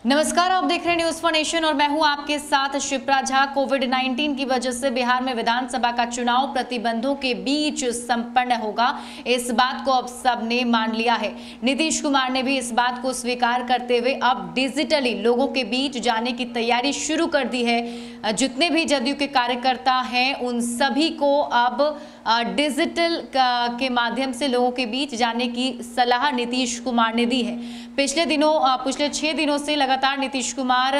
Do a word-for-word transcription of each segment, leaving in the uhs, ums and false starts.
नमस्कार, आप देख रहे हैं न्यूज फॉर नेशन और मैं हूं आपके साथ शिप्रा झा। कोविड उन्नीस की वजह से बिहार में विधानसभा का चुनाव प्रतिबंधों के बीच संपन्न होगा, इस बात को अब सबने मान लिया है। नीतीश कुमार ने भी इस बात को स्वीकार करते हुए अब डिजिटली लोगों के बीच जाने की तैयारी शुरू कर दी है। जितने भी जदयू के कार्यकर्ता हैं उन सभी को अब डिजिटल के माध्यम से लोगों के बीच जाने की सलाह नीतीश कुमार ने दी है। पिछले दिनों पिछले छह दिनों से लगातार नीतीश कुमार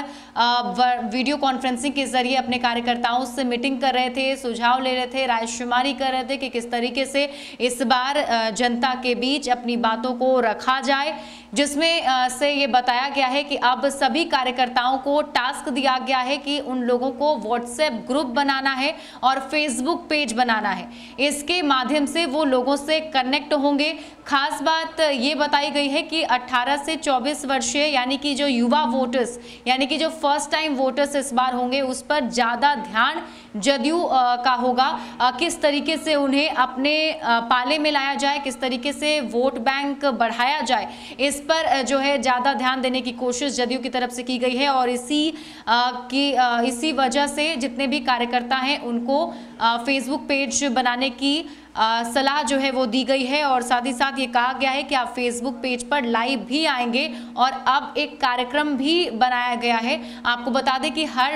वीडियो कॉन्फ्रेंसिंग के जरिए अपने कार्यकर्ताओं से मीटिंग कर रहे थे, सुझाव ले रहे थे, रायशुमारी कर रहे थे कि किस तरीके से इस बार जनता के बीच अपनी बातों को रखा जाए, जिसमें से ये बताया गया है कि अब सभी कार्यकर्ताओं को टास्क दिया गया है कि उन लोगों को व्हाट्सएप ग्रुप बनाना है और फेसबुक पेज बनाना है। इसके माध्यम से वो लोगों से कनेक्ट होंगे। खास बात ये बताई गई है कि अठारह से चौबीस वर्षीय यानी कि जो युवा वोटर्स यानी कि जो फर्स्ट टाइम वोटर्स इस बार होंगे उस पर ज़्यादा ध्यान जदयू का होगा। किस तरीके से उन्हें अपने पाले में लाया जाए, किस तरीके से वोट बैंक बढ़ाया जाए, इस पर जो है ज़्यादा ध्यान देने की कोशिश जदयू की तरफ से की गई है। और इसी की इसी वजह से जितने भी कार्यकर्ता हैं उनको फेसबुक पेज बनाने की आ, सलाह जो है वो दी गई है। और साथ ही साथ ये कहा गया है कि आप फेसबुक पेज पर लाइव भी आएंगे और अब एक कार्यक्रम भी बनाया गया है। आपको बता दें कि हर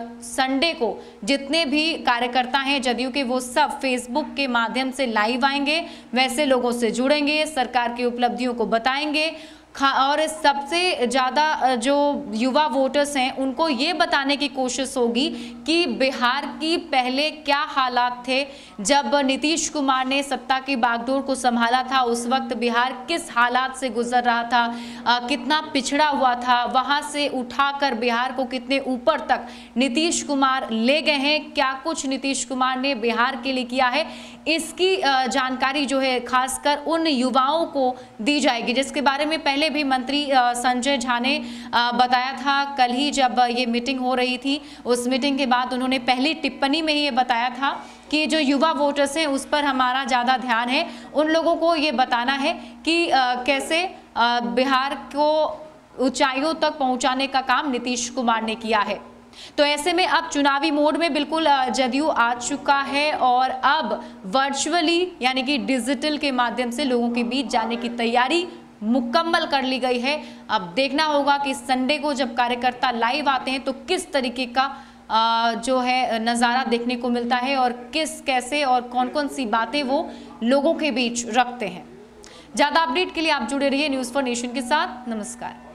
संडे को जितने भी कार्यकर्ता हैं जदयू के वो सब फेसबुक के माध्यम से लाइव आएंगे, वैसे लोगों से जुड़ेंगे, सरकार की उपलब्धियों को बताएंगे और सबसे ज़्यादा जो युवा वोटर्स हैं उनको ये बताने की कोशिश होगी कि बिहार की पहले क्या हालात थे जब नीतीश कुमार ने सत्ता की बागडोर को संभाला था। उस वक्त बिहार किस हालात से गुजर रहा था, आ, कितना पिछड़ा हुआ था, वहाँ से उठाकर बिहार को कितने ऊपर तक नीतीश कुमार ले गए हैं, क्या कुछ नीतीश कुमार ने बिहार के लिए किया है, इसकी जानकारी जो है खासकर उन युवाओं को दी जाएगी, जिसके बारे में पहले भी मंत्री संजय झा ने बताया था। कल ही जब ये मीटिंग हो रही थी उस मीटिंग के बाद उन्होंने पहली टिप्पणी में ही ये बताया था कि जो युवा वोटर्स हैं उस पर हमारा ज़्यादा ध्यान है। उन लोगों को ये बताना है कि कैसे बिहार को ऊंचाइयों तक पहुंचाने का काम नीतीश कुमार ने किया है। तो ऐसे में अब चुनावी मोड में बिल्कुल जदयू आ चुका है और अब वर्चुअली यानी कि डिजिटल के माध्यम से लोगों के बीच जाने की तैयारी मुकम्मल कर ली गई है। अब देखना होगा कि संडे को जब कार्यकर्ता लाइव आते हैं तो किस तरीके का आ, जो है नज़ारा देखने को मिलता है और किस कैसे और कौन कौन सी बातें वो लोगों के बीच रखते हैं। ज़्यादा अपडेट के लिए आप जुड़े रहिए न्यूज़ फॉर नेशन के साथ। नमस्कार।